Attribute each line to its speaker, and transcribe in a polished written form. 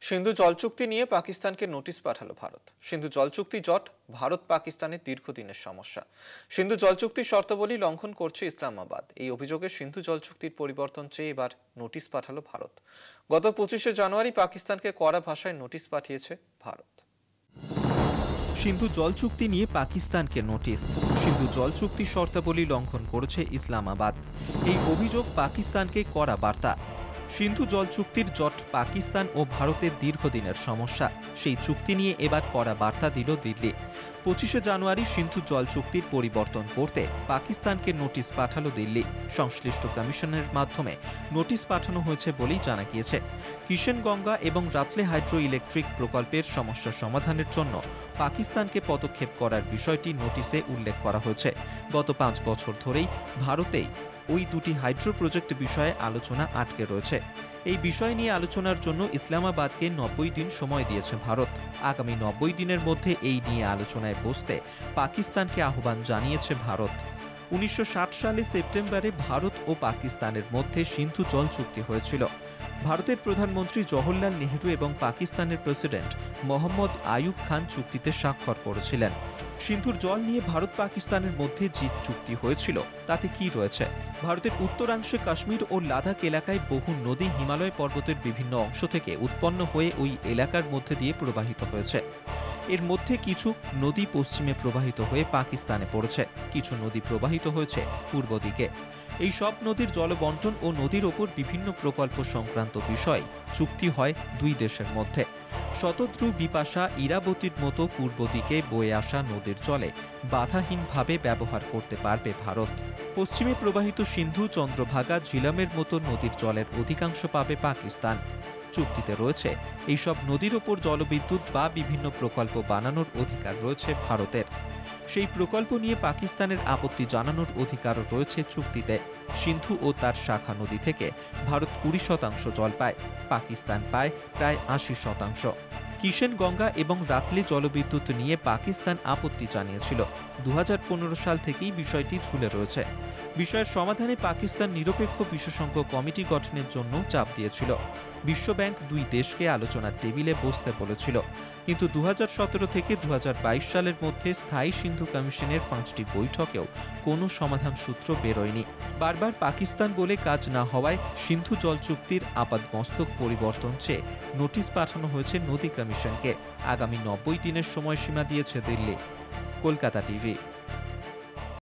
Speaker 1: সিন্ধু জল চুক্তি নিয়ে পাকিস্তানকে নোটিশ পাঠালো ভারত। সিন্ধু জল চুক্তি জট ভারত পাকিস্তানের দীর্ঘদিনের সমস্যা। সিন্ধু জল চুক্তির শর্তাবলী লঙ্ঘন করছে ইসলামাবাদ। এই অভিযোগে সিন্ধু জল চুক্তির পরিবর্তন চেয়ে এবার নোটিশ পাঠালো ভারত। গত 25শে জানুয়ারি পাকিস্তানকে কড়া ভাষায় নোটিশ পাঠিয়েছে ভারত।
Speaker 2: সিন্ধু জল চুক্তি নিয়ে পাকিস্তানকে নোটিশ। সিন্ধু জল চুক্তি শর্তাবলী লঙ্ঘন করেছে ইসলামাবাদ। এই অভিযোগ পাকিস্তানকে কড়া বার্তা। সিন্ধু জল চুক্তির জট পাকিস্তান ও ভারতের দীর্ঘদিনের সমস্যা। সেই চুক্তি নিয়ে এবার কড়া বার্তা দিল দিল্লি। 25শে জানুয়ারি সিন্ধু জল চুক্তির পরিবর্তন করতে পাকিস্তানকে নোটিশ পাঠালো দিল্লি। সংশ্লিষ্ট কমিশনের মাধ্যমে নোটিশ পাঠানো হয়েছে বলেই জানা গিয়েছে। কিষেনগঙ্গা এবং রাতলে হাইড্রো ইলেকট্রিক প্রকল্পের সমস্যা সমাধানের জন্য পাকিস্তানকে পদক্ষেপ করার বিষয়টি নোটিশে উল্লেখ করা হয়েছে। গত 5 বছর ধরেই ভারতেই ওই দুটি হাইড্রো প্রজেক্ট বিষয়ে আলোচনা আটকে রয়েছে। এই বিষয় নিয়ে আলোচনার জন্য ইসলামাবাদকে 90 দিন সময় দিয়েছে ভারত। আগামী 90 দিনের মধ্যে এই নিয়ে আলোচনায় বসতে পাকিস্তানকে আহ্বান জানিয়েছে ভারত। 1960 সালে সেপ্টেম্বরে ভারত ও পাকিস্তানের মধ্যে সিন্ধু জল চুক্তি হয়েছিল। ভারতের প্রধানমন্ত্রী জওহরলাল নেহরু এবং পাকিস্তানের প্রেসিডেন্ট মোহাম্মদ আইয়ুব খান চুক্তিতে স্বাক্ষর করেছিলেন। সিন্ধুর জল নিয়ে ভারত পাকিস্তানের মধ্যে যে চুক্তি হয়েছিল তাতে কি রয়েছে? ভারতের উত্তরাংশে কাশ্মীর ও লাদাখ এলাকায় বহু নদী হিমালয় পর্বতের বিভিন্ন অংশ থেকে উৎপন্ন হয়ে ওই এলাকার মধ্যে দিয়ে প্রবাহিত হয়েছে। এর মধ্যে কিছু নদী পশ্চিমে প্রবাহিত হয়ে পাকিস্তানে পড়েছে, কিছু নদী প্রবাহিত হয়েছে পূর্ব দিকে। এই সব নদীর জলবন্টন ও নদীর ওপর বিভিন্ন প্রকল্প সংক্রান্ত বিষয় চুক্তি হয় দুই দেশের মধ্যে। শতদ্রু, বিপাশা, ইরাবতীর মতো পূর্ব দিকে বয়ে আসা নদীর জলে বাধাহীনভাবে ব্যবহার করতে পারবে ভারত। পশ্চিমে প্রবাহিত সিন্ধু, চন্দ্রভাগা, ঝিলামের মতো নদীর জলের অধিকাংশ পাবে পাকিস্তান। চুক্তিতে রয়েছে এইসব নদীর ওপর জলবিদ্যুৎ বা বিভিন্ন প্রকল্প বানানোর অধিকার রয়েছে ভারতের। সেই প্রকল্প নিয়ে পাকিস্তানের আপত্তি জানানোর অধিকারও রয়েছে চুক্তিতে। সিন্ধু ও তার শাখা নদী থেকে ভারত 20% জল পায়, পাকিস্তান পায় প্রায় 80%। কিষেনগঙ্গা এবং রাতলি জলবিদ্যুৎ নিয়ে পাকিস্তান আপত্তি জানিয়েছিল। 2015 সাল থেকেই বিষয়টি ঝুলে রয়েছে। বিষয়ের সমাধানে পাকিস্তান নিরপেক্ষ বিশেষজ্ঞ কমিটি গঠনের জন্য চাপ দিয়েছিল। বিশ্বব্যাংক দুই দেশকে আলোচনার টেবিলে বসতে বলেছিল, কিন্তু 2017 থেকে 2022 সালের মধ্যে স্থায়ী সিন্ধু কমিশনের 5টি বৈঠকেও কোনো সমাধান সূত্র বেরোয়নি। বারবার পাকিস্তান বলে কাজ না হওয়ায় সিন্ধু জল চুক্তির আপাতমস্তক পরিবর্তন চেয়ে নোটিশ পাঠানো হয়েছে নদী কমিশনকে। আগামী 90 দিনের সময়সীমা দিয়েছে দিল্লি। কলকাতা টিভি।